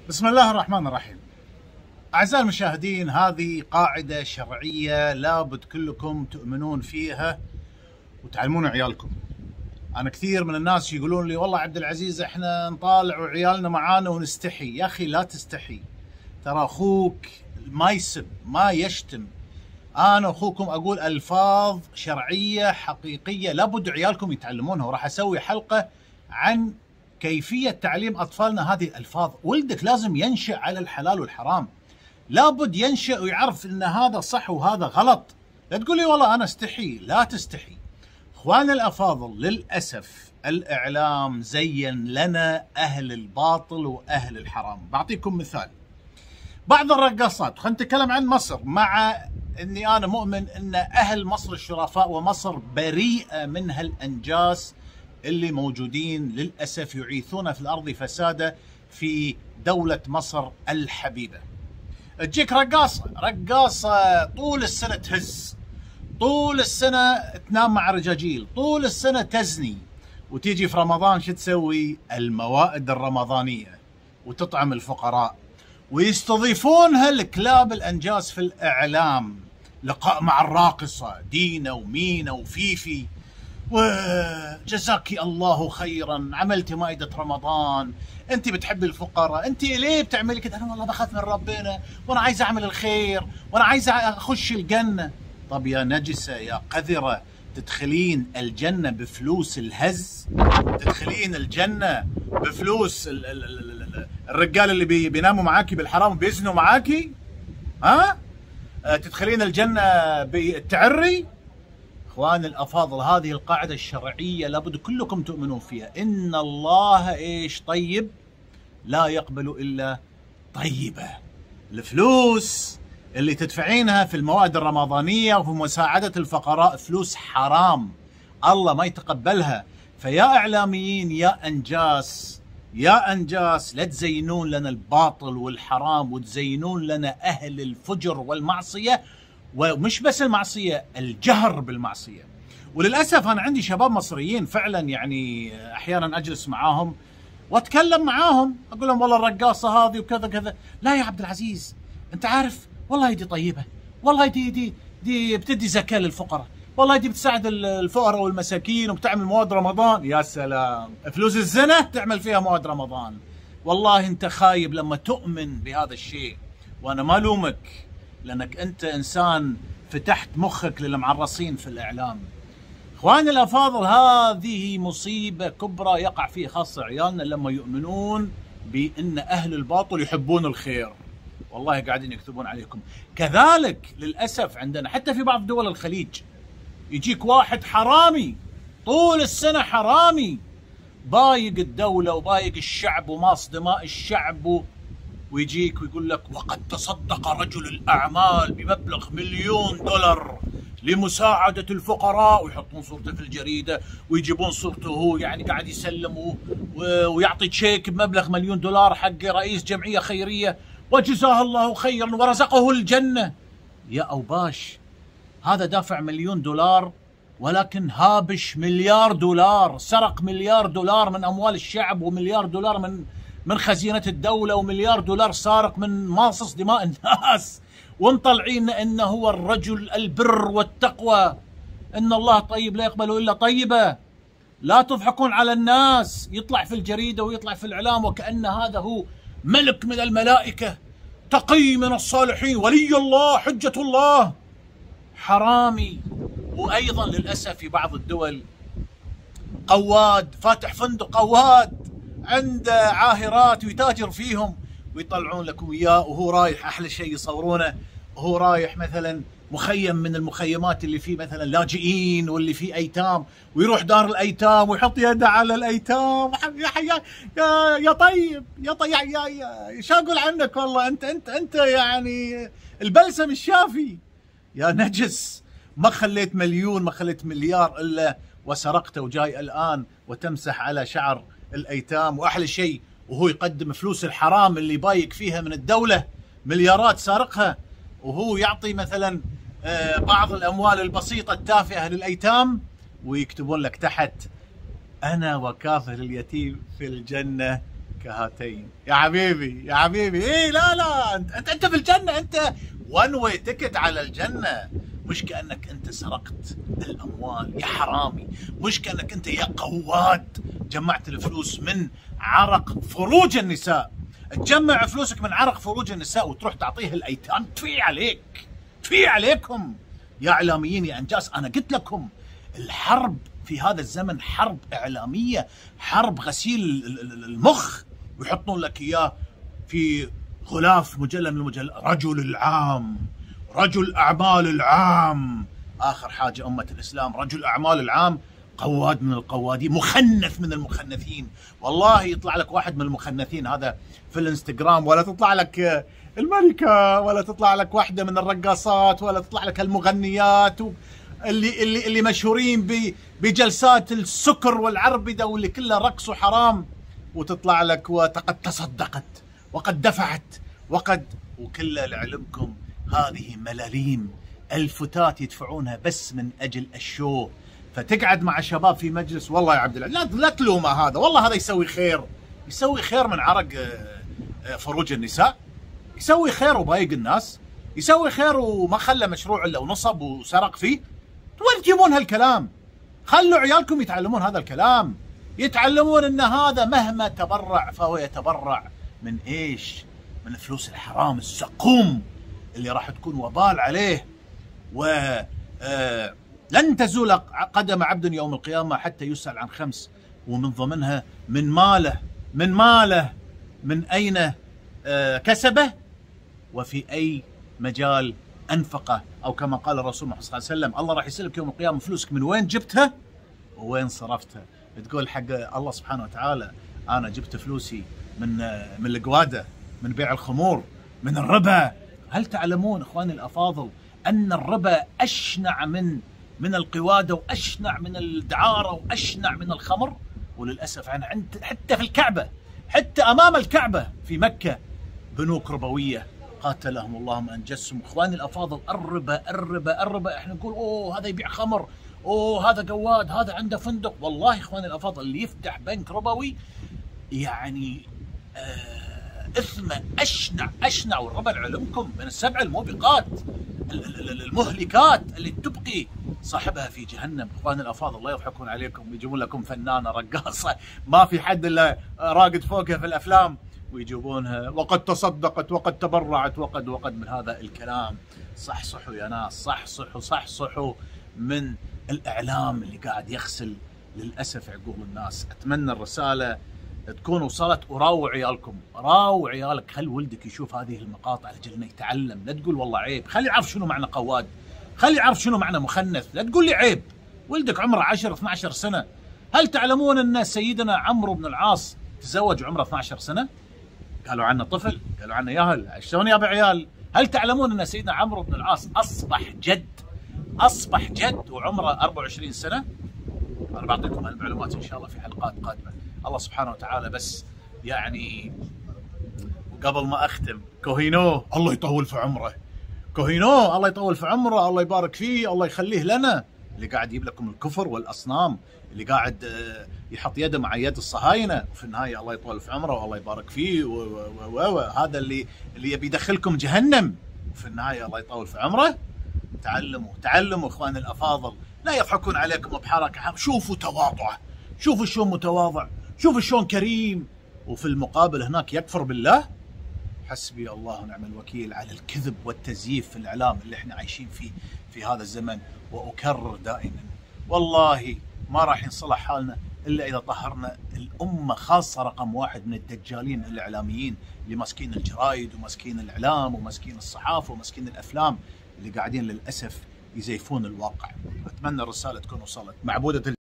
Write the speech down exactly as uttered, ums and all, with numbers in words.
بسم الله الرحمن الرحيم. أعزائي المشاهدين، هذه قاعدة شرعية لابد كلكم تؤمنون فيها وتعلمون عيالكم. أنا كثير من الناس يقولون لي والله عبد العزيز إحنا نطالع وعيالنا معانا ونستحي. يا أخي لا تستحي، ترى أخوك ما يسب ما يشتم. أنا أخوكم أقول ألفاظ شرعية حقيقية لابد عيالكم يتعلمونها، وراح أسوي حلقة عن كيفية تعليم أطفالنا هذه الألفاظ. ولدك لازم ينشأ على الحلال والحرام، لابد ينشأ ويعرف أن هذا صح وهذا غلط. لا تقول لي والله أنا استحي، لا تستحي. إخواني الأفاضل، للأسف الإعلام زين لنا أهل الباطل وأهل الحرام. بعطيكم مثال، بعض الرقاصات، خلينا نتكلم عن مصر، مع أني أنا مؤمن أن أهل مصر الشرفاء ومصر بريئة من هالأنجاس اللي موجودين للأسف يعيثون في الأرض فسادا في دولة مصر الحبيبة. تجيك رقاصة رقاصة طول السنة تهز، طول السنة تنام مع رجاجيل، طول السنة تزني، وتيجي في رمضان شو تسوي؟ الموائد الرمضانية وتطعم الفقراء، ويستضيفونها الكلاب الأنجاس في الإعلام، لقاء مع الراقصة دينا ومينا وفيفي، وجزاك الله خيرا عملتي مائدة رمضان، انت بتحبي الفقراء، انت ليه بتعملي كده؟ انا والله بخاف من ربنا وانا عايزه اعمل الخير وانا عايزه اخش الجنة. طب يا نجسة يا قذرة، تدخلين الجنة بفلوس الهز؟ تدخلين الجنة بفلوس ال ال ال الرجال اللي بي بيناموا معاكي بالحرام وبيزنوا معاكي؟ ها؟ تدخلين الجنة بالتعري؟ اخواني الافاضل، هذه القاعده الشرعيه لابد كلكم تؤمنون فيها. ان الله ايش؟ طيب لا يقبل الا طيبه. الفلوس اللي تدفعينها في المواد الرمضانيه وفي مساعده الفقراء فلوس حرام، الله ما يتقبلها. فيا اعلاميين يا انجاس يا انجاس، لا تزينون لنا الباطل والحرام وتزينون لنا اهل الفجر والمعصيه، ومش بس المعصية، الجهر بالمعصية. وللأسف أنا عندي شباب مصريين فعلا، يعني أحيانا أجلس معاهم وأتكلم معاهم أقول لهم والله الرقاصة هذه وكذا كذا. لا يا عبد العزيز، أنت عارف والله دي طيبة، والله دي دي دي بتدي زكاة للفقراء، والله دي بتساعد الفقراء والمساكين وبتعمل مواد رمضان. يا سلام، فلوس الزنا تعمل فيها مواد رمضان. والله أنت خايب لما تؤمن بهذا الشيء، وأنا ما لومك لأنك أنت إنسان فتحت مخك للمعرصين في الإعلام. إخواني الأفاضل، هذه مصيبة كبرى يقع فيها خاصة عيالنا لما يؤمنون بأن أهل الباطل يحبون الخير. والله قاعدين يكتبون عليكم. كذلك للأسف عندنا حتى في بعض دول الخليج، يجيك واحد حرامي طول السنة، حرامي بايق الدولة وبايق الشعب وماص دماء الشعب، ويجيك ويقول لك وقد تصدق رجل الأعمال بمبلغ مليون دولار لمساعدة الفقراء، ويحطون صورته في الجريدة ويجيبون صورته هو يعني قاعد يسلم ويعطي تشيك بمبلغ مليون دولار حق رئيس جمعية خيرية وجزاه الله خيرا ورزقه الجنة. يا أوباش، هذا دافع مليون دولار ولكن هابش مليار دولار، سرق مليار دولار من أموال الشعب، ومليار دولار من من خزينة الدولة، ومليار دولار سارق من ماصص دماء الناس، ومطلعين انه هو الرجل البر والتقوى، ان الله طيب لا يقبل الا طيبة. لا تضحكون على الناس، يطلع في الجريدة ويطلع في الاعلام وكأن هذا هو ملك من الملائكة، تقي من الصالحين، ولي الله، حجة الله. حرامي. وايضا للاسف في بعض الدول قواد فاتح فندق قواد عند عاهرات ويتاجر فيهم، ويطلعون لكم اياه وهو رايح، احلى شيء يصورونه وهو رايح مثلا مخيم من المخيمات اللي فيه مثلا لاجئين واللي فيه ايتام، ويروح دار الايتام ويحط يده على الايتام. يا يا يا, يا طيب يا طيب يا يا شو اقول عنك، والله انت انت انت يعني البلسم الشافي. يا نجس، ما خليت مليون ما خليت مليار الا وسرقته، وجاي الان وتمسح على شعر الايتام. واحلى شيء وهو يقدم فلوس الحرام اللي بايك فيها من الدولة، مليارات سارقها، وهو يعطي مثلا بعض الاموال البسيطة التافهة للايتام، ويكتبون لك تحت انا وكافل اليتيم في الجنة كهاتين يا حبيبي يا حبيبي. ايه لا لا انت انت, انت في الجنه، انت وان واي تكت على الجنه. مش كانك انت سرقت الاموال يا حرامي، مش كانك انت يا قواد جمعت الفلوس من عرق فروج النساء. تجمع فلوسك من عرق فروج النساء وتروح تعطيها الايتام. تفي عليك، تفي عليكم يا اعلاميين يا انجاس. انا قلت لكم الحرب في هذا الزمن حرب اعلاميه، حرب غسيل المخ، ويحطون لك اياه في غلاف مجله من المجلات. رجل العام، رجل اعمال العام. اخر حاجه امه الاسلام، رجل اعمال العام، قواد من القوادين، مخنث من المخنثين. والله يطلع لك واحد من المخنثين هذا في الانستغرام، ولا تطلع لك الملكه، ولا تطلع لك واحده من الرقاصات، ولا تطلع لك المغنيات اللي اللي اللي مشهورين بجلسات السكر والعربده واللي كلها رقص وحرام، وتطلع لك وقد تصدقت وقد دفعت وقد، وكله لعلمكم هذه ملاليم الفتات يدفعونها بس من اجل الشو. فتقعد مع شباب في مجلس، والله يا عبد الله لا لا تلومه هذا، والله هذا يسوي خير، يسوي خير من عرق فروج النساء، يسوي خير وبايق الناس، يسوي خير وما خلى مشروع الا ونصب وسرق فيه. وين تجيبون هالكلام؟ خلوا عيالكم يتعلمون هذا الكلام، يتعلمون ان هذا مهما تبرع فهو يتبرع من ايش؟ من فلوس الحرام السقوم اللي راح تكون وبال عليه. و آه لن تزول قدم عبد يوم القيامة حتى يسأل عن خمس، ومن ضمنها من ماله، من ماله من أين كسبه وفي أي مجال أنفقه، أو كما قال الرسول محمد صلى الله عليه وسلم الله راح يسألك يوم القيامة فلوسك من وين جبتها ووين صرفتها. تقول حق الله سبحانه وتعالى أنا جبت فلوسي من من القوادة، من بيع الخمور، من الربا. هل تعلمون إخواني الأفاضل أن الربا أشنع من من القوادة، وأشنع من الدعارة، وأشنع من الخمر؟ وللأسف أنا عند حتى في الكعبة، حتى أمام الكعبة في مكة بنوك ربوية قاتلهم الله من أنجسهم. إخواني الأفاضل الربا الربا الربا، إحنا نقول أوه هذا يبيع خمر، أوه هذا قواد، هذا عنده فندق. والله إخواني الأفاضل اللي يفتح بنك ربوي يعني آه إثمه أشنع أشنع. والربا لعلمكم من السبع الموبقات المهلكات اللي تبقي صاحبها في جهنم. اخواني الافاضل لا يضحكون عليكم، يجيبون لكم فنانه رقاصه ما في حد الا راقد فوقها في الافلام، ويجيبونها وقد تصدقت وقد تبرعت وقد وقد من هذا الكلام. صحصحوا يا ناس، صحصحوا صحصحوا من الاعلام اللي قاعد يغسل للاسف عقول الناس. اتمنى الرساله تكون وصلت، وراووا عيالكم، راووا عيالك، خلي ولدك يشوف هذه المقاطع لأجل انه يتعلم. لا تقول والله عيب، خلي يعرف شنو معنى قواد، خلي يعرف شنو معنى مخنث. لا تقول لي عيب، ولدك عمره عشر اثني عشر سنة. هل تعلمون ان سيدنا عمرو بن العاص تزوج عمره اثني عشر سنة؟ قالوا عنه طفل، قالوا عنه ياهل، شلون يا عيال؟ هل تعلمون ان سيدنا عمرو بن العاص اصبح جد، اصبح جد وعمره أربعة وعشرين سنة؟ انا بعطيكم هالمعلومات ان شاء الله في حلقات قادمة. الله سبحانه وتعالى بس يعني. وقبل ما اختم، كوهينو الله يطول في عمره، كوهينو الله يطول في عمره، الله يبارك فيه، الله يخليه لنا، اللي قاعد يجيب لكم الكفر والاصنام، اللي قاعد يحط يده مع يد الصهاينه، وفي النهايه الله يطول في عمره والله يبارك فيه، وهذا اللي اللي يبي يدخلكم جهنم، وفي النهايه الله يطول في عمره. تعلموا تعلموا اخواني الافاضل، لا يضحكون عليكم بحركه. شوفوا تواضعه، شوفوا شلون متواضع، شوفوا شلون كريم، وفي المقابل هناك يكفر بالله. حسبي الله ونعم الوكيل على الكذب والتزييف في الاعلام اللي احنا عايشين فيه في هذا الزمن. واكرر دائما والله ما راح ينصلح حالنا الا اذا طهرنا الامه، خاصه رقم واحد من الدجالين الاعلاميين اللي ماسكين الجرايد وماسكين الاعلام وماسكين الصحافه وماسكين الافلام، اللي قاعدين للاسف يزيفون الواقع. اتمنى الرساله تكون وصلت. معبوده